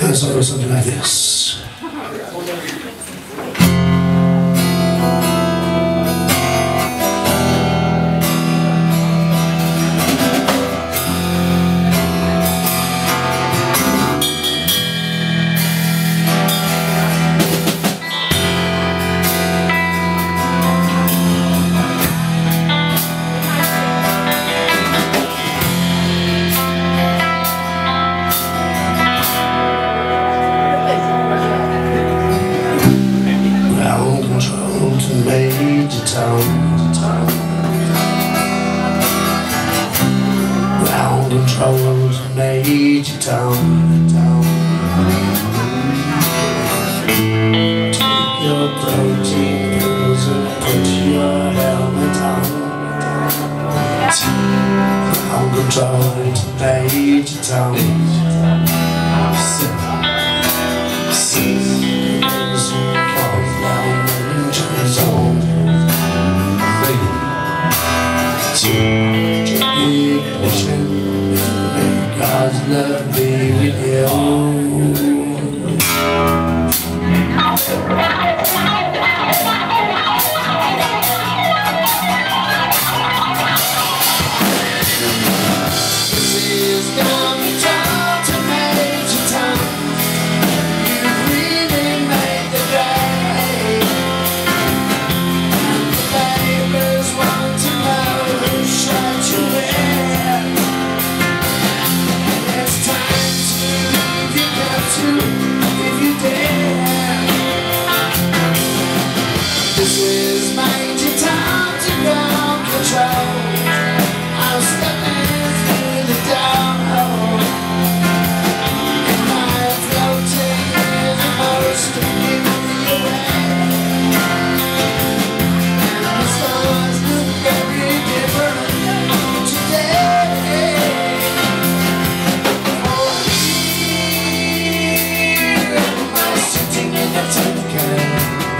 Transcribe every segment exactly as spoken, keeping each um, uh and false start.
It's always something like this. Major town, ground control to Major town. Take your protein pills and put your helmet on. Ground control to Major town. God's love be with you. This is gonna turn to Major town. You really made the grade. The papers want to know who shot you in. It's time to leave, you got to, if you dare. This is Major town to ground control. I'm stepping through the downhole, and I'm floating in the most of you away. And the stars look very different today. For here am I sitting in a tin can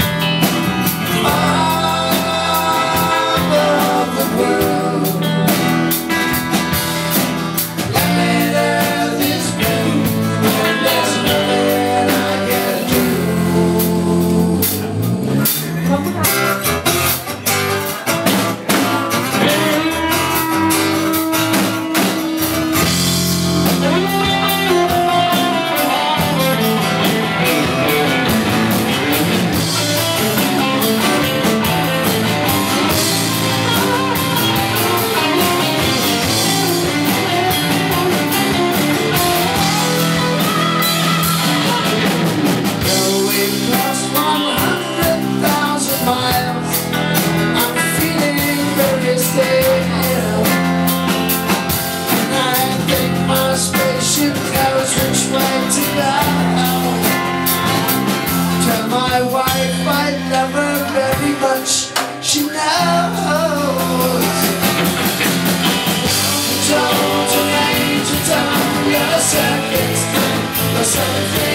above the world. Let me live this blue when there's nothing I can do. Though we've crossed one hundred thousand miles, I'm feeling very stale. And I think my spaceship knows which way to go. Tell my wife I love her very much, she knows. Control to Major town, you're a circus, you're something.